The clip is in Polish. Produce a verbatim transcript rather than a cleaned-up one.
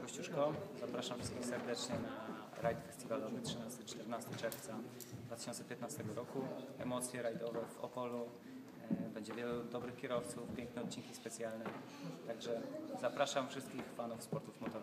Kościuszko. Zapraszam wszystkich serdecznie na rajd festiwalowy trzynastego czternastego czerwca dwa tysiące piętnastego roku. Emocje rajdowe w Opolu. Będzie wielu dobrych kierowców, piękne odcinki specjalne. Także zapraszam wszystkich fanów sportów motoryzacyjnych.